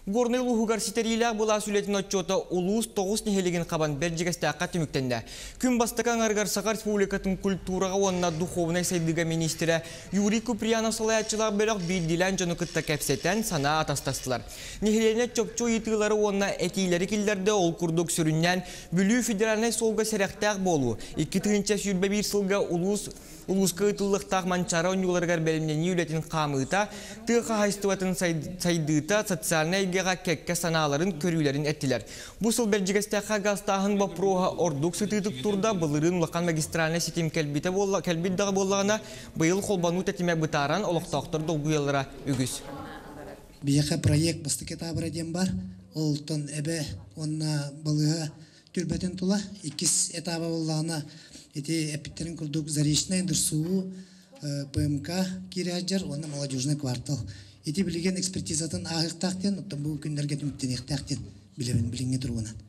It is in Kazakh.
Горный лухугар ситерилер була сүлетін отчота улус 9 нехелеген қабан бәржігістіаққа түміктенді. Күн бастықан арғар Сақар Республикатын культураға онына духовный сайдыға министері Юрий Куприянов салаятчылар бөлік білділен жоны күтті кәпсеттен сана атастастылар. Нехелене чөпчө етігілері онына әкейлері келдерді ол күрдік сүріннен бүлі федеральный солға сәрәқтәқ болу. 2-21 сылға улуска ытыллықтақ манчара онюларғар бәлімнені үлетін қамыта, тұға хайстыватын сайдыта социальный егеға кәкке саналарын көрілерін әттілер. Бұл сыл бәржігістіға ғастағын бапроға ордық сүтітік турда бұлырын ұлақан магистральный сетім кәлбиддағы болағына бұйыл қолбану тәтіме бұтаран олықтақтыр долгуялара үгіз. Бияқа проект бастық етабыр әден бар. Олтын әбі онына балыға түрбәтін тұла. 2 этабы болағына эти эпиттерин курдук заречная дырсуу ПМК киряджар, онна молодежный квартал. Эти билеген экспертизатын ағықтақтен, оттан бұл күндерге түміктен ектақтен біліңе тұруынан.